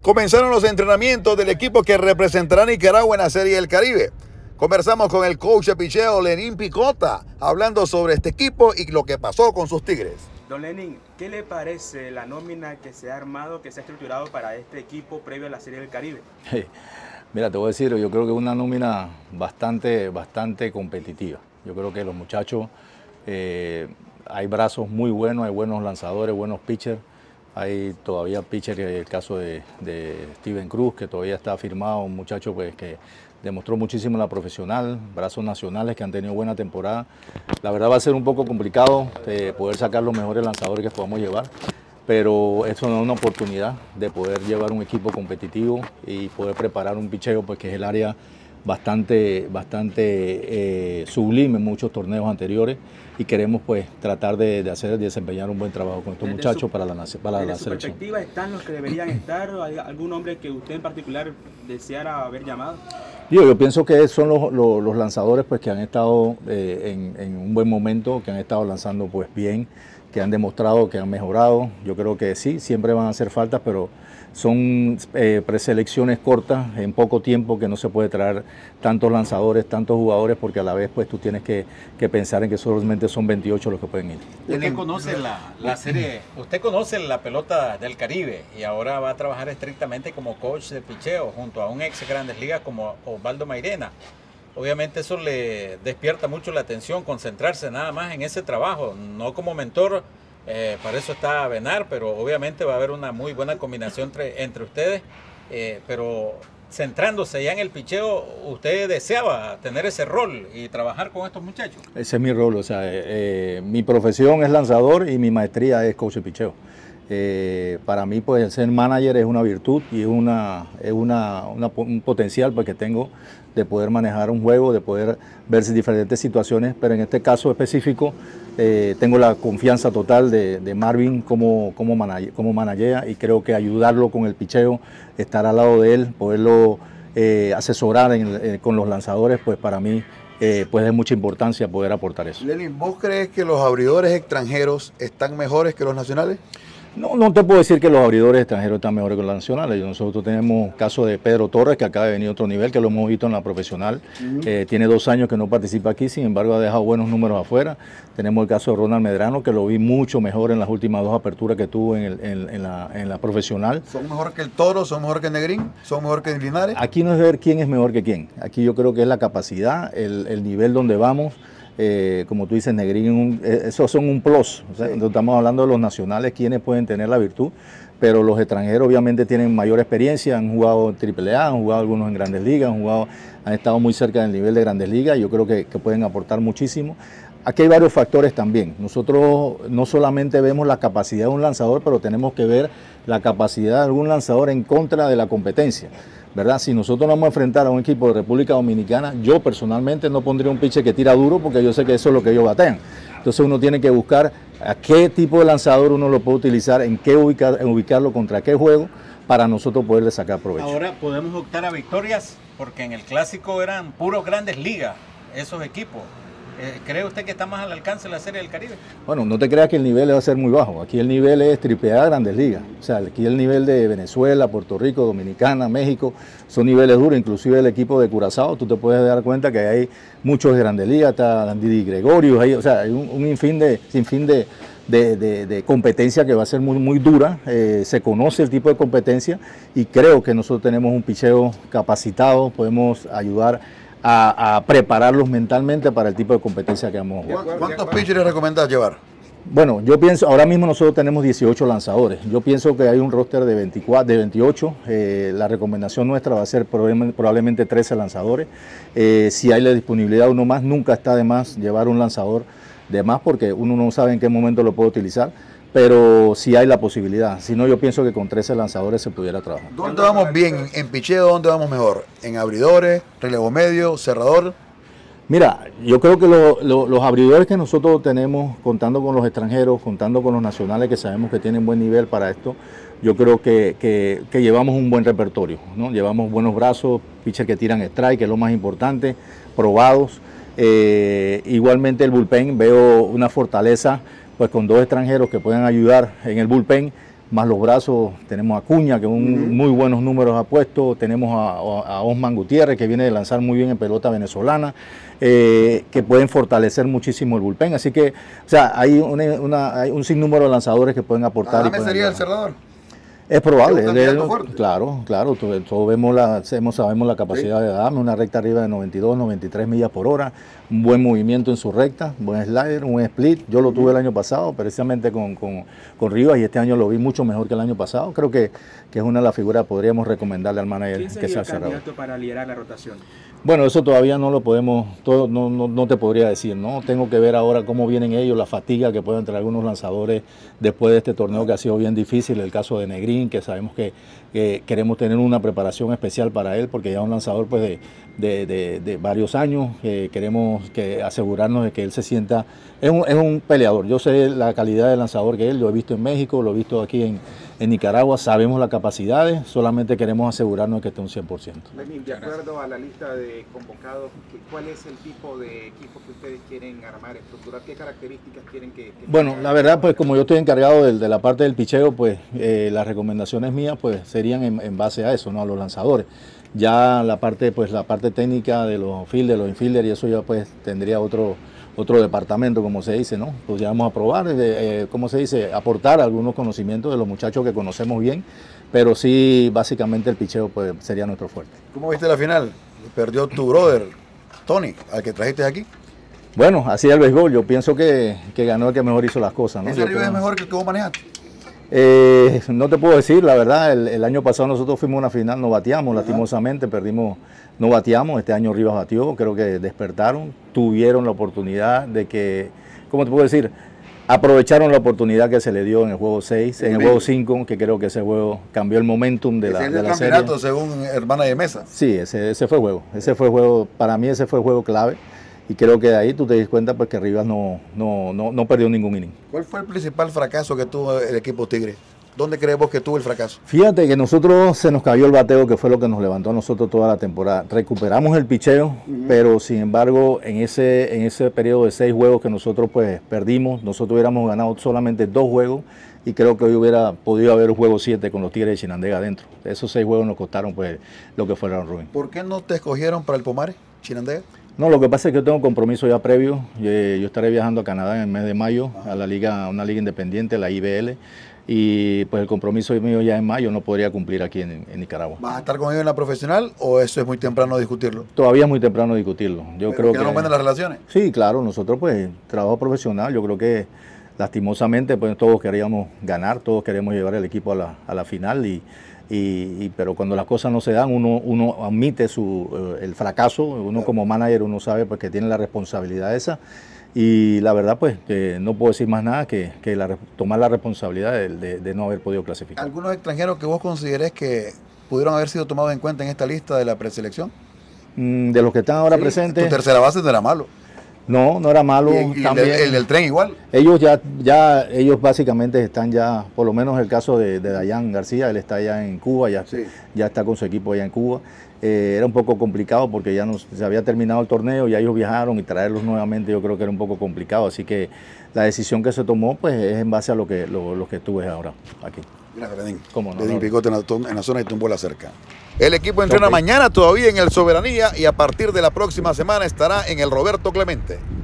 Comenzaron los entrenamientos del equipo que representará a Nicaragua en la Serie del Caribe. Conversamos con el coach de picheo, Lenín Picota, hablando sobre este equipo y lo que pasó con sus Tigres. Don Lenín, ¿qué le parece la nómina que se ha armado, que se ha estructurado para este equipo previo a la Serie del Caribe? Mira, te voy a decir, yo creo que es una nómina bastante competitiva. Yo creo que los muchachos, hay brazos muy buenos, hay buenos lanzadores, buenos pitchers. Hay todavía pitchers, el caso de Steven Cruz, que todavía está firmado, un muchacho pues, que demostró muchísimo en la profesional, brazos nacionales que han tenido buena temporada. La verdad va a ser un poco complicado poder sacar los mejores lanzadores que podamos llevar, pero eso nos da una oportunidad de poder llevar un equipo competitivo y poder preparar un picheo, pues, que es el área bastante sublime en muchos torneos anteriores, y queremos pues tratar de desempeñar un buen trabajo con estos muchachos para la selección. ¿Desde su perspectiva están los que deberían estar? ¿Hay algún hombre que usted en particular deseara haber llamado? Yo pienso que son los lanzadores pues, que han estado en un buen momento, que han estado lanzando pues bien, que han demostrado que han mejorado. Yo creo que sí, siempre van a hacer faltas, pero son preselecciones cortas, en poco tiempo, que no se puede traer tantos lanzadores, tantos jugadores, porque a la vez pues tú tienes que pensar en que solamente son 28 los que pueden ir. Usted conoce la serie, usted conoce la pelota del Caribe y ahora va a trabajar estrictamente como coach de picheo junto a un ex Grandes Ligas como Osvaldo Mairena. Obviamente eso le despierta mucho la atención, concentrarse nada más en ese trabajo, no como mentor. Para eso está Benar, pero obviamente va a haber una muy buena combinación entre ustedes, pero centrándose ya en el picheo, ¿usted deseaba tener ese rol y trabajar con estos muchachos? Ese es mi rol, o sea, mi profesión es lanzador y mi maestría es coach de picheo. Para mí pues ser manager es una virtud y es un potencial pues, que tengo de poder manejar un juego, de poder ver diferentes situaciones, pero en este caso específico tengo la confianza total de Marvin como managea, y creo que ayudarlo con el picheo, estar al lado de él, poderlo asesorar con los lanzadores, pues para mí pues es mucha importancia poder aportar eso. Lenín, ¿vos crees que los abridores extranjeros están mejores que los nacionales? No te puedo decir que los abridores extranjeros están mejores que los nacionales. Nosotros tenemos caso de Pedro Torres, que acaba de venir a otro nivel, que lo hemos visto en la profesional. Tiene 2 años que no participa aquí, sin embargo ha dejado buenos números afuera. Tenemos el caso de Ronald Medrano, que lo vi mucho mejor en las últimas 2 aperturas que tuvo en la profesional. ¿Son mejor que el Toro? ¿Son mejor que el Negrín? ¿Son mejor que el Linares? Aquí no es ver quién es mejor que quién. Aquí yo creo que es la capacidad, el nivel donde vamos. Como tú dices, Negrín, esos son un plus. O sea, estamos hablando de los nacionales, quienes pueden tener la virtud, pero los extranjeros obviamente tienen mayor experiencia, han jugado en AAA, han jugado algunos en Grandes Ligas, han estado muy cerca del nivel de Grandes Ligas, yo creo que pueden aportar muchísimo. Aquí hay varios factores también. Nosotros no solamente vemos la capacidad de un lanzador, pero tenemos que ver la capacidad de algún lanzador en contra de la competencia, ¿verdad? Si nosotros nos vamos a enfrentar a un equipo de República Dominicana, yo personalmente no pondría un pitcher que tira duro, porque yo sé que eso es lo que ellos batean. Entonces uno tiene que buscar a qué tipo de lanzador uno lo puede utilizar, en ubicarlo contra qué juego, para nosotros poderle sacar provecho. Ahora podemos optar a victorias, porque en el clásico eran puros Grandes Ligas esos equipos. ¿Cree usted que está más al alcance de la Serie del Caribe? Bueno, no te creas que el nivel va a ser muy bajo. Aquí el nivel es AAA, Grandes Ligas. O sea, aquí el nivel de Venezuela, Puerto Rico, Dominicana, México, son niveles duros. Inclusive el equipo de Curazao, tú te puedes dar cuenta que hay muchos de Grandes Ligas, está Didi Gregorio, o sea, hay un sinfín de competencia que va a ser muy dura. Se conoce el tipo de competencia y creo que nosotros tenemos un picheo capacitado, podemos ayudar a prepararlos mentalmente para el tipo de competencia que vamos a jugar. ¿Cuántos pitchers recomendás llevar? Bueno, yo pienso, ahora mismo nosotros tenemos 18 lanzadores. Yo pienso que hay un roster de 28. La recomendación nuestra va a ser probablemente 13 lanzadores. Si hay la disponibilidad de uno más, nunca está de más llevar un lanzador de más, porque uno no sabe en qué momento lo puede utilizar. Pero si hay la posibilidad. Si no, yo pienso que con 13 lanzadores se pudiera trabajar. ¿Dónde vamos bien? ¿En picheo dónde vamos mejor? ¿En abridores, relevo medio, cerrador? Mira, yo creo que los abridores que nosotros tenemos, contando con los extranjeros, contando con los nacionales que sabemos que tienen buen nivel para esto, yo creo que llevamos un buen repertorio, ¿no? Llevamos buenos brazos, pitchers que tiran strike, que es lo más importante, probados. Igualmente el bullpen, veo una fortaleza pues con 2 extranjeros que puedan ayudar en el bullpen más los brazos, tenemos a Cuña, que muy buenos números ha puesto, tenemos a Osman Gutiérrez, que viene de lanzar muy bien en pelota venezolana, que pueden fortalecer muchísimo el bullpen, así que, o sea, hay un sinnúmero de lanzadores que pueden aportar. ¿Adame sería el cerrador? Es probable, claro, todos sabemos la capacidad de Adame, una recta arriba de 92, 93 millas por hora, un buen movimiento en su recta, buen slider, un split. Yo lo tuve el año pasado, precisamente con Rivas, y este año lo vi mucho mejor que el año pasado. Creo que es una de las figuras que podríamos recomendarle al manager que sea el cerrador. candidato para liderar la rotación? Bueno, eso todavía no lo podemos, no te podría decir, ¿no? Tengo que ver ahora cómo vienen ellos, la fatiga que pueden tener algunos lanzadores después de este torneo que ha sido bien difícil, el caso de Negrín, que sabemos que queremos tener una preparación especial para él, porque ya es un lanzador pues de varios años, queremos asegurarnos de que él se sienta, es un peleador. Yo sé la calidad de lanzador que él, lo he visto en México, lo he visto aquí en Nicaragua, sabemos las capacidades, solamente queremos asegurarnos de que esté un 100%. Lenín, de acuerdo a la lista de convocados, ¿cuál es el tipo de equipo que ustedes quieren armar, estructurar? ¿Qué características quieren que bueno, la verdad, pues como yo estoy encargado de la parte del picheo, pues las recomendaciones mías pues serían en base a eso, ¿no? A los lanzadores. Ya la parte técnica de los fielders, los infielders, y eso ya pues tendría otro departamento, como se dice, ¿no? Pues ya vamos a probar, ¿cómo se dice? Aportar algunos conocimientos de los muchachos que conocemos bien, pero sí, básicamente el picheo pues sería nuestro fuerte. ¿Cómo viste la final? Perdió tu brother, Tony, al que trajiste aquí. Bueno, así es el béisbol. Yo pienso que ganó el que mejor hizo las cosas, ¿no? ¿Ese rival es mejor que el que vos manejaste? No te puedo decir, la verdad, el año pasado nosotros fuimos a una final, no bateamos, lastimosamente, perdimos, no bateamos, este año Rivas batió, creo que despertaron, tuvieron la oportunidad de que, ¿cómo te puedo decir? Aprovecharon la oportunidad que se le dio en el juego 6, en el juego 5, que creo que ese juego cambió el momentum de la serie. ¿Es el campeonato según hermana de mesa? Sí, ese fue el juego, para mí ese fue el juego clave. Y creo que de ahí tú te das cuenta pues, que Rivas no perdió ningún inning. ¿Cuál fue el principal fracaso que tuvo el equipo Tigre? ¿Dónde crees vos que tuvo el fracaso? Fíjate que nosotros se nos cayó el bateo, que fue lo que nos levantó a nosotros toda la temporada. Recuperamos el picheo, pero sin embargo en ese periodo de 6 juegos que nosotros pues perdimos, nosotros hubiéramos ganado solamente 2 juegos y creo que hoy hubiera podido haber un juego 7 con los Tigres de Chinandega adentro. Esos 6 juegos nos costaron pues lo que fue el round robin. ¿Por qué no te escogieron para el Pomare, Chinandega? No, lo que pasa es que yo tengo un compromiso ya previo. Yo estaré viajando a Canadá en el mes de mayo a una liga independiente, la IBL, y pues el compromiso mío ya en mayo no podría cumplir aquí en Nicaragua. ¿Vas a estar con ellos en la profesional o eso es muy temprano discutirlo? Todavía es muy temprano discutirlo. Yo creo que ¿no buenas las relaciones? Sí, claro, nosotros pues trabajo profesional, yo creo que lastimosamente pues todos queríamos ganar, todos queremos llevar el equipo a la final pero cuando las cosas no se dan, uno admite el fracaso, uno como manager uno sabe pues, que tiene la responsabilidad esa, y la verdad pues no puedo decir más nada que tomar la responsabilidad de no haber podido clasificar. ¿Algunos extranjeros que vos considerés que pudieron haber sido tomados en cuenta en esta lista de la preselección? De los que están ahora presentes. Tu tercera base no era malo. No era malo. ¿Y también el del tren igual? Ellos básicamente están ya, por lo menos el caso de Dayan García, él está allá en Cuba, ya está con su equipo allá en Cuba. Era un poco complicado porque ya se había terminado el torneo, ya ellos viajaron y traerlos nuevamente yo creo que era un poco complicado. Así que la decisión que se tomó pues es en base a lo que tú ves ahora aquí. Gracias, Lenín. ¿Cómo no? Lenín Picota en la zona y tumbó la cerca. El equipo entrena mañana todavía en el Soberanía y a partir de la próxima semana estará en el Roberto Clemente.